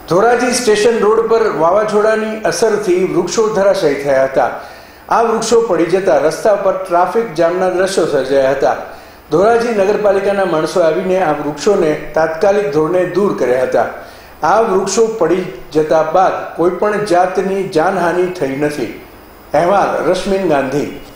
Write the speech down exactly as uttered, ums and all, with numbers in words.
Dhoraji station road પર વાવાઝોડાની અસરથી વૃક્ષો ધરાશાયી થયા હતા। આ વૃક્ષો પડી જતા રસ્તા પર ટ્રાફિક જામના દ્રશ્યો સર્જાયા હતા। ધોરાજી નગરપાલિકાના માણસો આવીને આ વૃક્ષોને તાત્કાલિક ધોરણે દૂર કર્યા હતા। આ વૃક્ષો પડી જતા બાદ કોઈ પણ જાતની જાનહાનિ થઈ નથી। અહેવાલ રશ્મિન ગાંધી।